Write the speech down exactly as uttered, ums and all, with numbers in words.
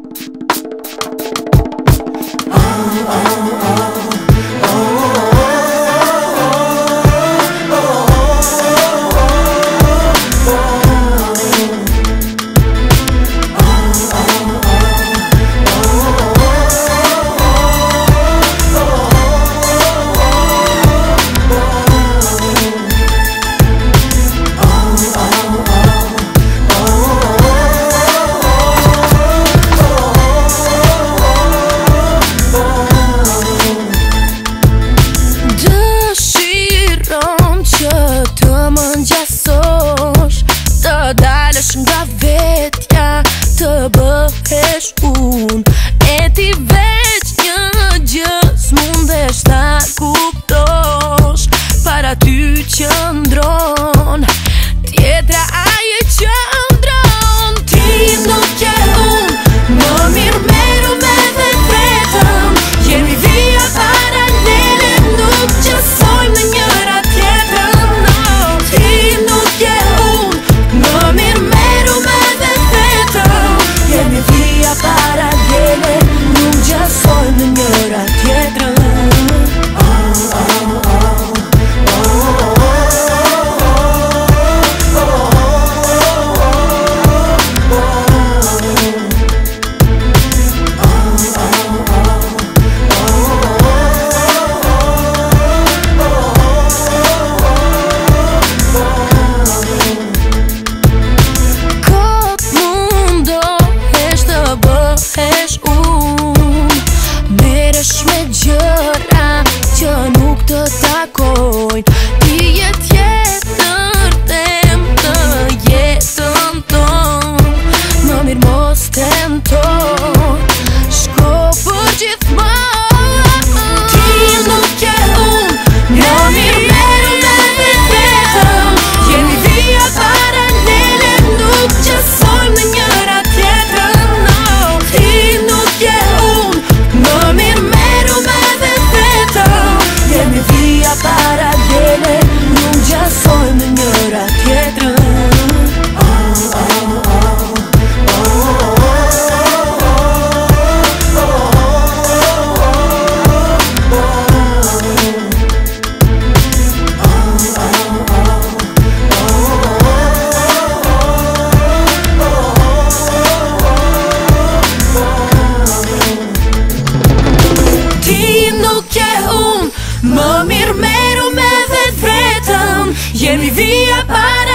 Nga vetja të bëhesh unë, e ti veç një gjë s'mundesh ta kuptosh. Para ty qëndron, tjetra aje qëndron. Ti nuk je unë, më mirë meru me vetë vetëm. Jemi vija paralele, nuk qësojmë në njëra tjetërën, no. Ti nuk je unë, më mirë meru me vetë vetëm. Jemi vija paralele, nuk qësojmë në njëra tjetërën. Me gjëra që nuk të takojnë, ti je tjetër tem në jetën tonë. Më mirë mos tento, shko për gjithmonë. Ti nuk je unë, më mirë meru me vetë vetëm. Jemi vija paralele, nuk qësojmë në njëra tjetërën, no. Ti nuk je unë, më mirë jemi vija paralele, nuk gjasojmë në njëra tjetërën. Ti nuk je unë, më mirë meru me vetë vetëm. Jemi vija para